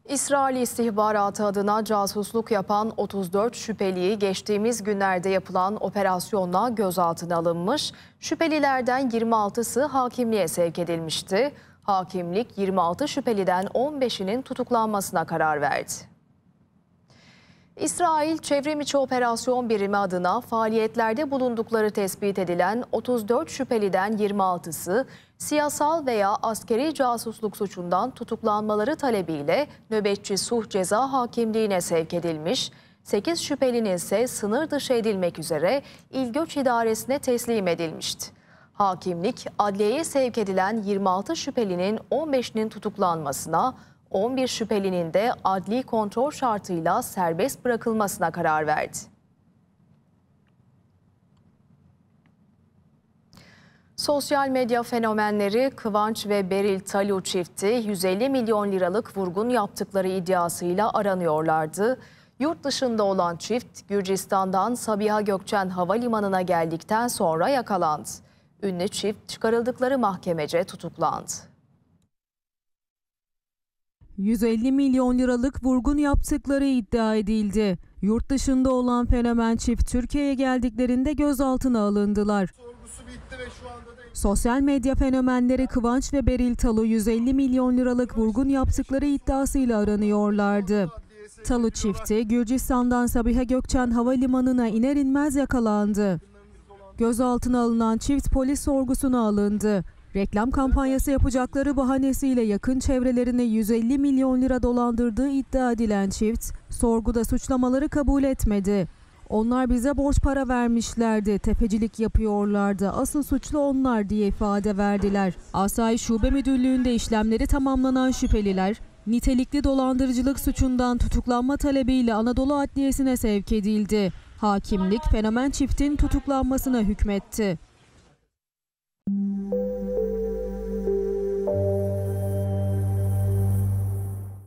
İsrail istihbaratı adına casusluk yapan 34 şüpheli geçtiğimiz günlerde yapılan operasyonla gözaltına alınmış. Şüphelilerden 26'sı hakimliğe sevk edilmişti. Hakimlik 26 şüpheliden 15'inin tutuklanmasına karar verdi. İsrail Çevrimiçi Operasyon Birimi adına faaliyetlerde bulundukları tespit edilen 34 şüpheliden 26'sı siyasal veya askeri casusluk suçundan tutuklanmaları talebiyle Nöbetçi Sulh Ceza Hakimliği'ne sevk edilmiş. 8 şüphelinin ise sınır dışı edilmek üzere İl Göç İdaresi'ne teslim edilmişti. Hakimlik, adliyeye sevk edilen 26 şüphelinin 15'inin tutuklanmasına, 11 şüphelinin de adli kontrol şartıyla serbest bırakılmasına karar verdi. Sosyal medya fenomenleri Kıvanç ve Beril Talu çifti 150 milyon liralık vurgun yaptıkları iddiasıyla aranıyorlardı. Yurt dışında olan çift Gürcistan'dan Sabiha Gökçen Havalimanı'na geldikten sonra yakalandı. Ünlü çift çıkarıldıkları mahkemece tutuklandı. 150 milyon liralık vurgun yaptıkları iddia edildi. Yurt dışında olan fenomen çift Türkiye'ye geldiklerinde gözaltına alındılar. Sosyal medya fenomenleri Kıvanç ve Beril Talu 150 milyon liralık vurgun yaptıkları iddiasıyla aranıyorlardı. Talu çifti Gürcistan'dan Sabiha Gökçen Havalimanı'na iner inmez yakalandı. Gözaltına alınan çift polis sorgusuna alındı. Reklam kampanyası yapacakları bahanesiyle yakın çevrelerine 150 milyon lira dolandırdığı iddia edilen çift, sorguda suçlamaları kabul etmedi. Onlar bize borç para vermişlerdi, tefecilik yapıyorlardı, asıl suçlu onlar diye ifade verdiler. Asayiş Şube Müdürlüğü'nde işlemleri tamamlanan şüpheliler, nitelikli dolandırıcılık suçundan tutuklanma talebiyle Anadolu Adliyesi'ne sevk edildi. Hakimlik fenomen çiftin tutuklanmasına hükmetti.